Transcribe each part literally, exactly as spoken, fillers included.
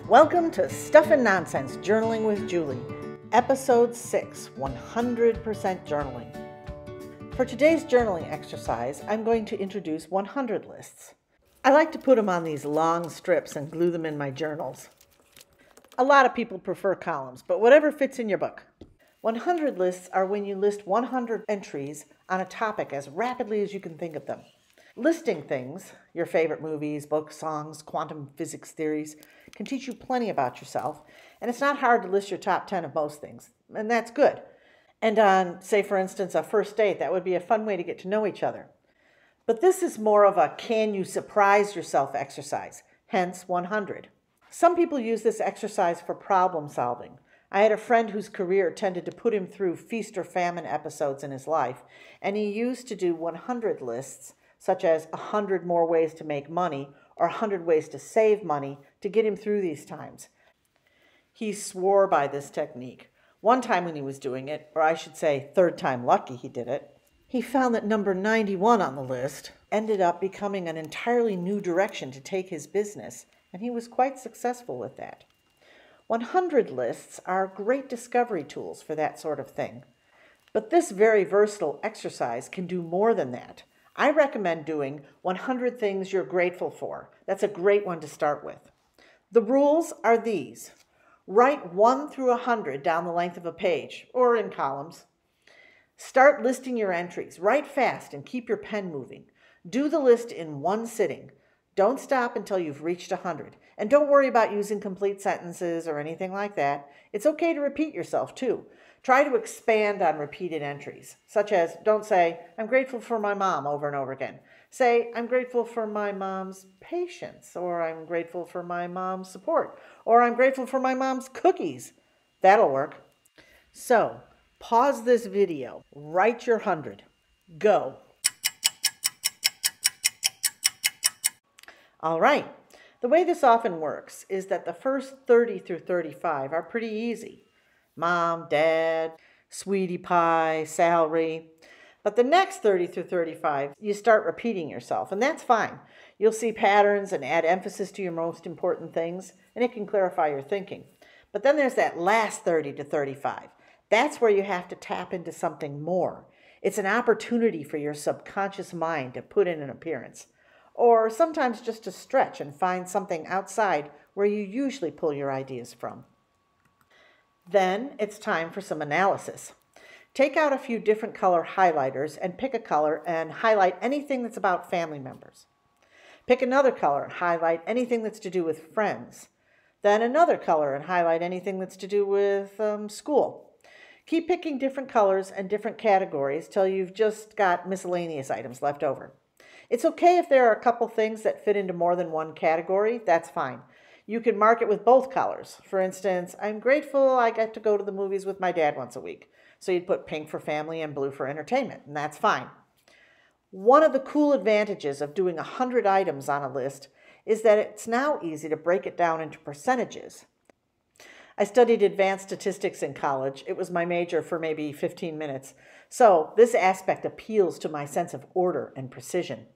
Welcome to Stuff and Nonsense Journaling with Julie, Episode six, one hundred percent Journaling. For today's journaling exercise, I'm going to introduce one hundred lists. I like to put them on these long strips and glue them in my journals. A lot of people prefer columns, but whatever fits in your book. one hundred lists are when you list one hundred entries on a topic as rapidly as you can think of them. Listing things, your favorite movies, books, songs, quantum physics theories, can teach you plenty about yourself, and it's not hard to list your top ten of most things, and that's good. And on, say for instance, a first date, that would be a fun way to get to know each other. But this is more of a can you surprise yourself exercise, hence one hundred. Some people use this exercise for problem solving. I had a friend whose career tended to put him through feast or famine episodes in his life, and he used to do one hundred lists, such as one hundred more ways to make money or one hundred ways to save money to get him through these times. He swore by this technique. One time when he was doing it, or I should say third time lucky he did it, he found that number ninety-one on the list ended up becoming an entirely new direction to take his business, and he was quite successful with that. one hundred lists are great discovery tools for that sort of thing. But this very versatile exercise can do more than that. I recommend doing one hundred things you're grateful for. That's a great one to start with. The rules are these. Write one through one hundred down the length of a page, or in columns. Start listing your entries. Write fast and keep your pen moving. Do the list in one sitting. Don't stop until you've reached one hundred. And don't worry about using complete sentences or anything like that. It's okay to repeat yourself too. Try to expand on repeated entries, such as don't say, I'm grateful for my mom over and over again. Say, I'm grateful for my mom's patience, or I'm grateful for my mom's support, or I'm grateful for my mom's cookies. That'll work. So, pause this video, write your one hundred. Go. All right. The way this often works is that the first thirty through thirty-five are pretty easy. Mom, dad, sweetie pie, salary. But the next thirty through thirty-five, you start repeating yourself, and that's fine. You'll see patterns and add emphasis to your most important things, and it can clarify your thinking. But then there's that last thirty to thirty-five. That's where you have to tap into something more. It's an opportunity for your subconscious mind to put in an appearance, or sometimes just to stretch and find something outside where you usually pull your ideas from. Then it's time for some analysis. Take out a few different color highlighters and pick a color and highlight anything that's about family members. Pick another color and highlight anything that's to do with friends. Then another color and highlight anything that's to do with um, school. Keep picking different colors and different categories till you've just got miscellaneous items left over. It's okay if there are a couple things that fit into more than one category, that's fine. You can mark it with both colors. For instance, I'm grateful I get to go to the movies with my dad once a week. So you'd put pink for family and blue for entertainment, and that's fine. One of the cool advantages of doing one hundred items on a list is that it's now easy to break it down into percentages. I studied advanced statistics in college. It was my major for maybe fifteen minutes. So this aspect appeals to my sense of order and precision.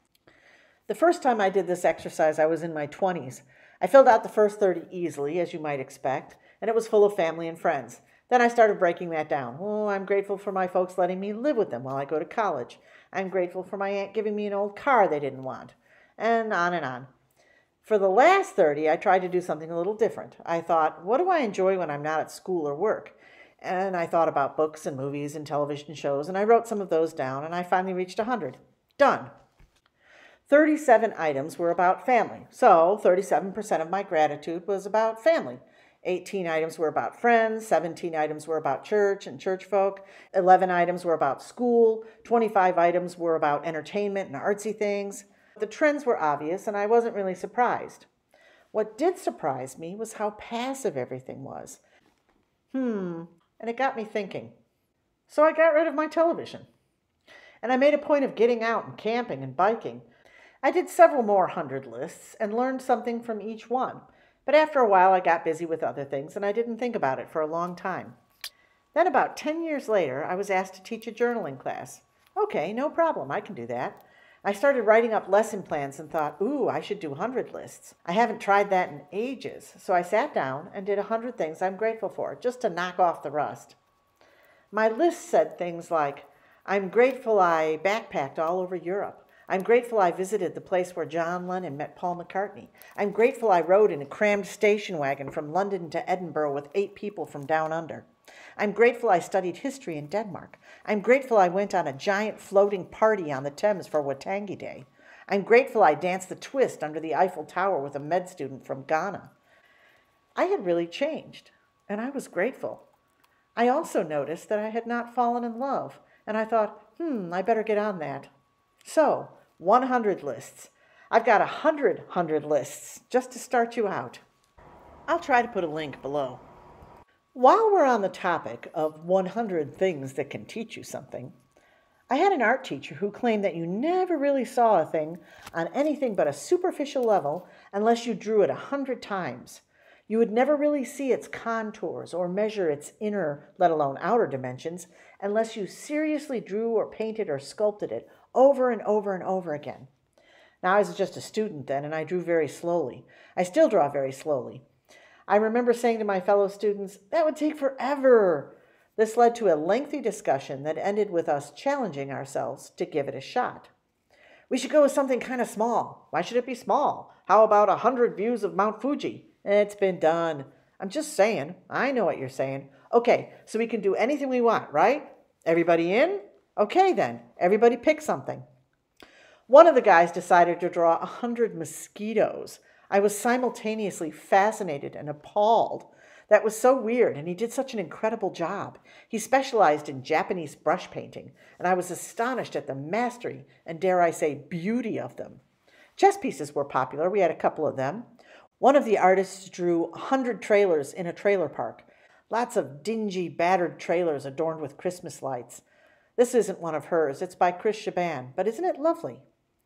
The first time I did this exercise, I was in my twenties. I filled out the first thirty easily, as you might expect, and it was full of family and friends. Then I started breaking that down. Oh, I'm grateful for my folks letting me live with them while I go to college. I'm grateful for my aunt giving me an old car they didn't want, and on and on. For the last thirty, I tried to do something a little different. I thought, what do I enjoy when I'm not at school or work? And I thought about books and movies and television shows, and I wrote some of those down, and I finally reached one hundred. Done. thirty-seven items were about family, so thirty-seven percent of my gratitude was about family. eighteen items were about friends, seventeen items were about church and church folk, eleven items were about school, twenty-five items were about entertainment and artsy things. The trends were obvious, and I wasn't really surprised. What did surprise me was how passive everything was. Hmm, and it got me thinking. So I got rid of my television, and I made a point of getting out and camping and biking. I did several more hundred lists and learned something from each one, but after a while I got busy with other things and I didn't think about it for a long time. Then about ten years later, I was asked to teach a journaling class. Okay, no problem, I can do that. I started writing up lesson plans and thought, ooh, I should do hundred lists. I haven't tried that in ages, so I sat down and did a hundred things I'm grateful for, just to knock off the rust. My list said things like, I'm grateful I backpacked all over Europe. I'm grateful I visited the place where John Lennon met Paul McCartney. I'm grateful I rode in a crammed station wagon from London to Edinburgh with eight people from down under. I'm grateful I studied history in Denmark. I'm grateful I went on a giant floating party on the Thames for Watangi Day. I'm grateful I danced the twist under the Eiffel Tower with a med student from Ghana. I had really changed, and I was grateful. I also noticed that I had not fallen in love, and I thought, hmm, I better get on that. So, one hundred lists. I've got a hundred hundred lists just to start you out. I'll try to put a link below. While we're on the topic of one hundred things that can teach you something, I had an art teacher who claimed that you never really saw a thing on anything but a superficial level unless you drew it a hundred times. You would never really see its contours or measure its inner, let alone outer dimensions, unless you seriously drew or painted or sculpted it over and over and over again. Now, I was just a student then, and I drew very slowly. I still draw very slowly. I remember saying to my fellow students, that would take forever. This led to a lengthy discussion that ended with us challenging ourselves to give it a shot. We should go with something kind of small. Why should it be small? How about a hundred views of Mount Fuji? It's been done. I'm just saying. I know what you're saying. Okay, so we can do anything we want, right? Everybody in? Okay then, everybody pick something. One of the guys decided to draw a hundred mosquitoes. I was simultaneously fascinated and appalled. That was so weird, and he did such an incredible job. He specialized in Japanese brush painting, and I was astonished at the mastery and, dare I say, beauty of them. Chess pieces were popular. We had a couple of them. One of the artists drew a hundred trailers in a trailer park. Lots of dingy, battered trailers adorned with Christmas lights. This isn't one of hers. It's by Chris Shaban, but isn't it lovely?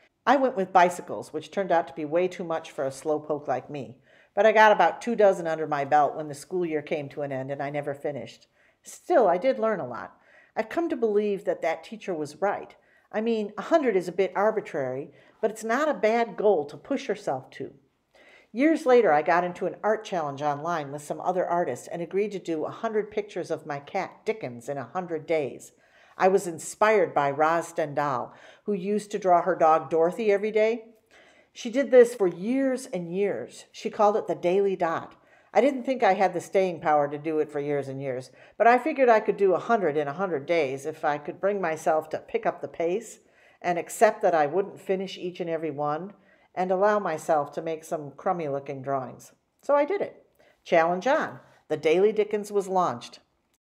I went with bicycles, which turned out to be way too much for a slowpoke like me. But I got about two dozen under my belt when the school year came to an end and I never finished. Still, I did learn a lot. I've come to believe that that teacher was right. I mean, a hundred is a bit arbitrary, but it's not a bad goal to push yourself to. Years later, I got into an art challenge online with some other artists and agreed to do a hundred pictures of my cat, Dickens, in a hundred days. I was inspired by Roz Stendhal, who used to draw her dog Dorothy every day. She did this for years and years. She called it the Daily Dot. I didn't think I had the staying power to do it for years and years, but I figured I could do a hundred in a hundred days if I could bring myself to pick up the pace and accept that I wouldn't finish each and every one and allow myself to make some crummy-looking drawings. So I did it. Challenge on. The Daily Dickens was launched.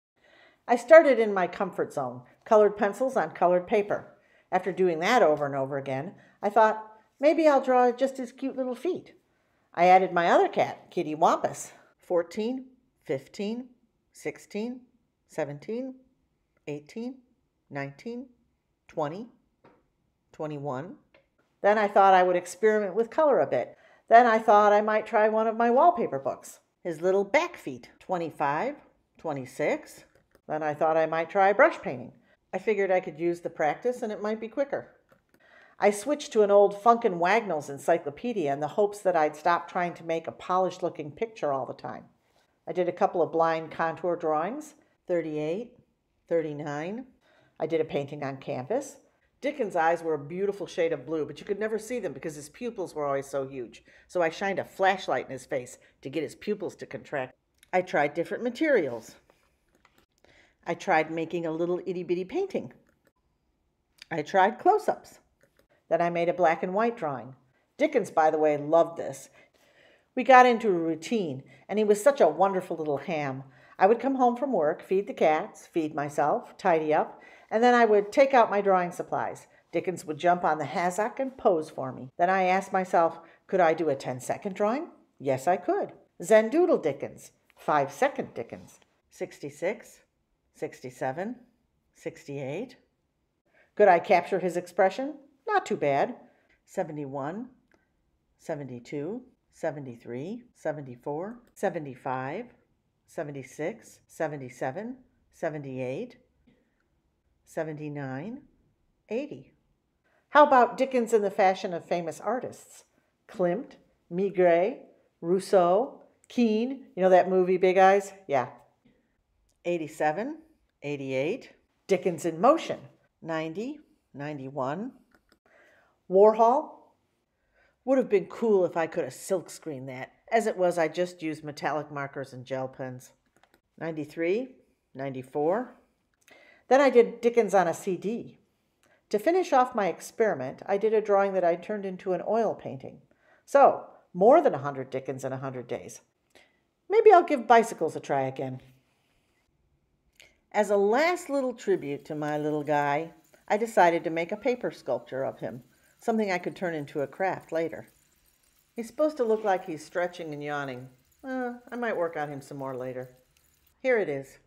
I started in my comfort zone, colored pencils on colored paper. After doing that over and over again, I thought, maybe I'll draw just his cute little feet. I added my other cat, Kitty Wampus. fourteen, fifteen, sixteen, seventeen, eighteen, nineteen, twenty, twenty-one. Then I thought I would experiment with color a bit. Then I thought I might try one of my wallpaper books, his little back feet. twenty-five, twenty-six. Then I thought I might try brush painting. I figured I could use the practice and it might be quicker. I switched to an old Funkin' Wagnalls encyclopedia in the hopes that I'd stop trying to make a polished-looking picture all the time. I did a couple of blind contour drawings, thirty-eight, thirty-nine. I did a painting on canvas. Dickens' eyes were a beautiful shade of blue, but you could never see them because his pupils were always so huge. So I shined a flashlight in his face to get his pupils to contract. I tried different materials. I tried making a little itty-bitty painting. I tried close-ups. Then I made a black and white drawing. Dickens, by the way, loved this. We got into a routine, and he was such a wonderful little ham. I would come home from work, feed the cats, feed myself, tidy up, and then I would take out my drawing supplies. Dickens would jump on the hassock and pose for me. Then I asked myself, could I do a ten-second drawing? Yes, I could. Zendoodle Dickens, five-second Dickens, sixty-six, sixty-seven, sixty-eight. Could I capture his expression? Not too bad. seventy-one, seventy-two, seventy-three, seventy-four, seventy-five, seventy-six, seventy-seven, seventy-eight, seventy-nine, eighty. How about Dickens in the fashion of famous artists? Klimt, Maigret, Rousseau, Keane. You know that movie, Big Eyes? Yeah. eighty-seven, eighty-eight. Dickens in motion. ninety, ninety-one. Warhol. Would have been cool if I could have silkscreened that. As it was, I just used metallic markers and gel pens. ninety-three, ninety-four. Then I did Dickens on a C D. To finish off my experiment, I did a drawing that I turned into an oil painting. So, more than one hundred Dickens in one hundred days. Maybe I'll give bicycles a try again. As a last little tribute to my little guy, I decided to make a paper sculpture of him, something I could turn into a craft later. He's supposed to look like he's stretching and yawning. Uh, I might work on him some more later. Here it is.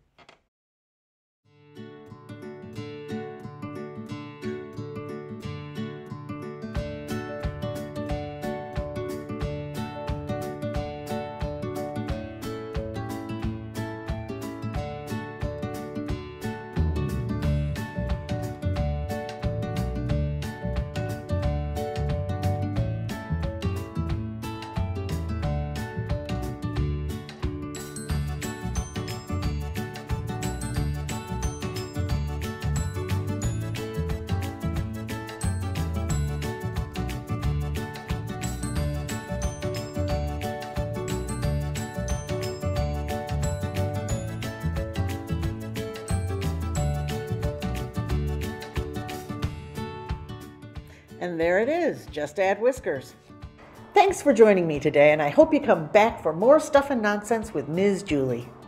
And there it is, just add whiskers. Thanks for joining me today, and I hope you come back for more Stuff and Nonsense with Miz Julie.